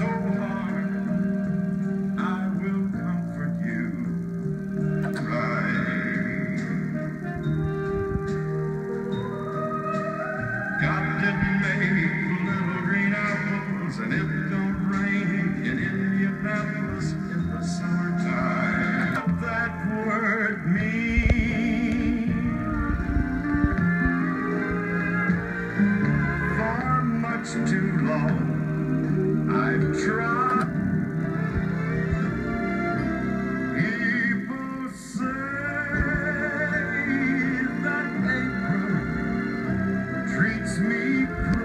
so hard, I will comfort you. Right. God didn't make little green apples, and it don't rain in Indianapolis in the summertime. What that word means for much too long. I've tried. People say that April treats me